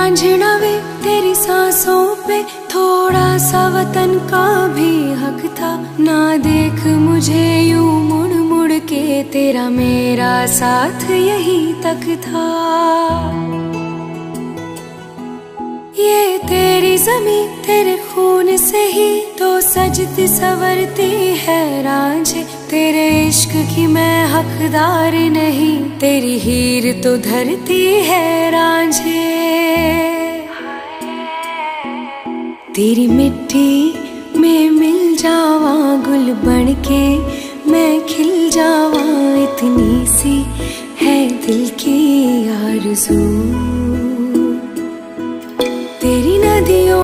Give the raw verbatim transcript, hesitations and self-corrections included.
रांझना वे तेरी सांसों पे थोड़ा सा वतन का भी हक था। ना देख मुझे यूं मुड़ मुड़ के, तेरा मेरा साथ यही तक था। ये तेरी ज़मीं तेरे खून से ही तो सजती संवरती है रांझे। तेरे इश्क की मैं हकदार नहीं, तेरी हीर तो धरती है रांझे। तेरी मिट्टी में मिल जावा गुल बन के, मैं खिल जावा, इतनी सी है दिल की आरज़ू।